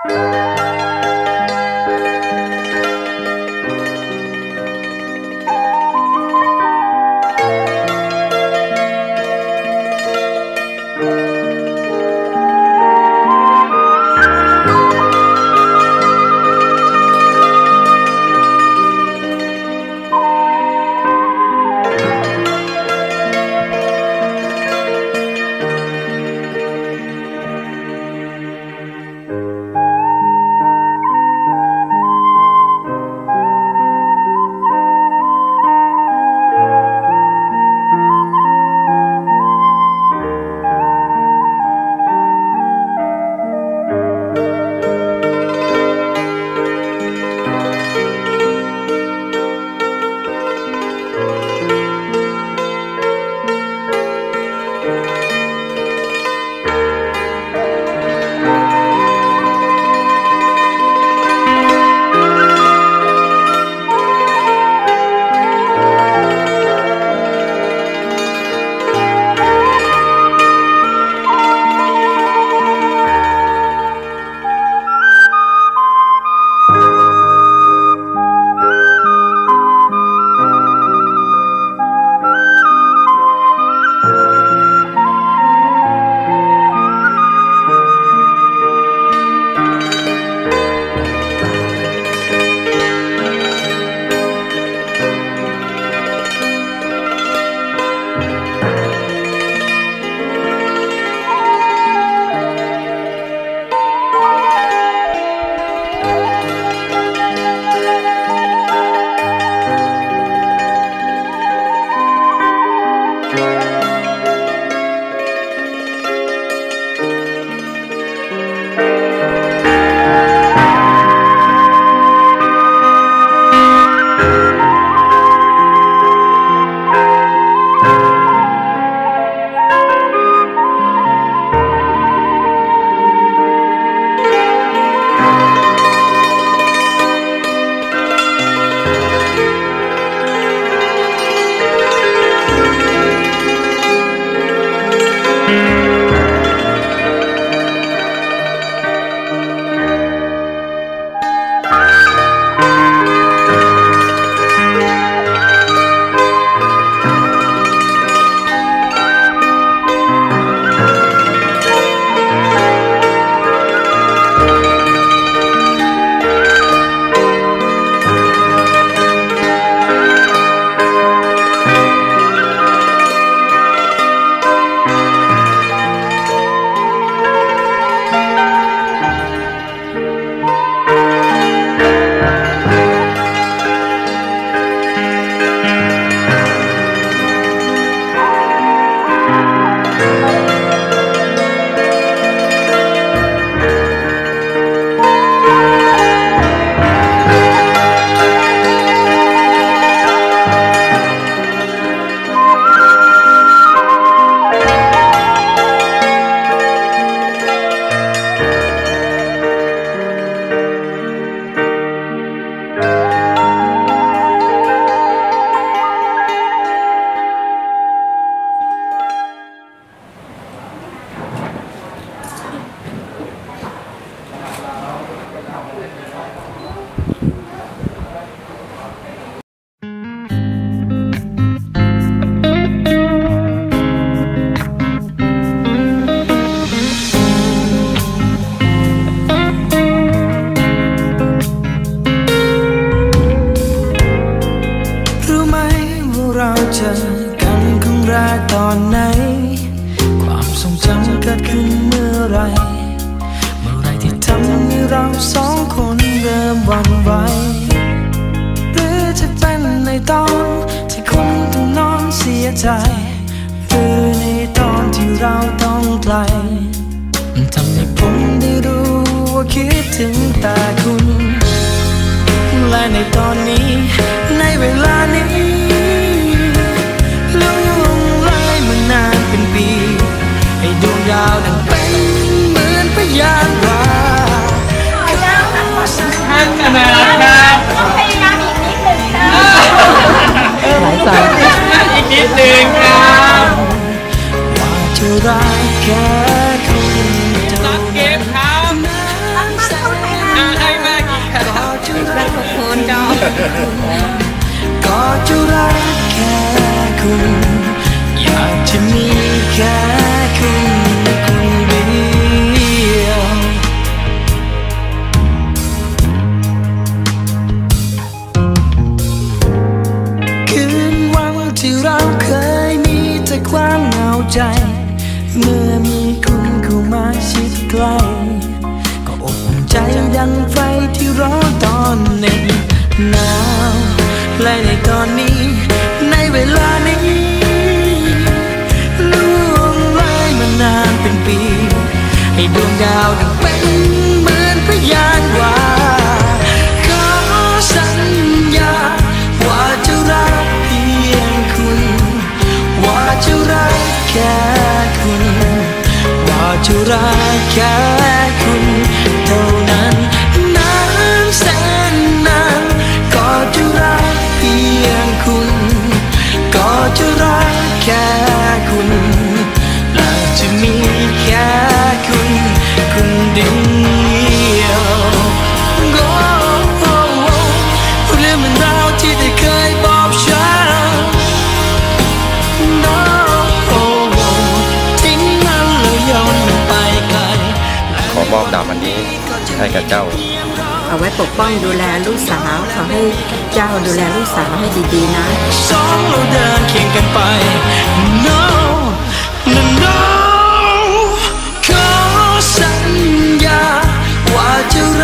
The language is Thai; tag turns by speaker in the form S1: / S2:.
S1: ใจคือในตอนที่เราต้องไกลมันทำให้ผมได้รู้ว่าคิดถึงแต่คุณและในตอนนี้ในเวลานี้ลงไหลมานานเป็นปีให้ดวงดาวดังเป็นเหมือนพยานว่าท่านขนาดครับต้องพยายามอีกนิดหนึ่งนะหลายสายอีกนิดหนึ่งครับว่าจะรักแค่คุณเท่านั้นก็จะรักแค่คุณอยากจะมีแค่คุณคนเดียวคืนวันที่เราเคยมีแต่ความเหงาใจเมื่อมีคุณเข้ามาชิดใกล้ก็อบอุ่นใจดังไฟที่ร้อนตอนเหน็บหนาวและในตอนนี้ในเวลานี้ล่วงเลยมานานเป็นปีให้ดวงดาวดังเป็นเหมือนพยานว่าขอสัญญาว่าจะรักเพียงคุณว่าจะรักแค่คุณว่าจะรักแค่คุณเท่านั้นนานแสนนานก็จะรักเพียงคุณก็จะรักแค่คุณและจะมีแค่คุณคนเดียวเรื่องมันราวที่ได้เคยบอกฉันทิ้งมันแล้วย้อนไปไกล
S2: ขอมอบดาบอันนี้ให้กับเจ้า
S3: เอาไว้ปกป้องดูแลลูกสาวขอให้เจ้าดูแลลูกสาวให้ดีๆนะ
S1: สองเราเดินเคียงกันไป no no no ขอสัญญาว่าจะ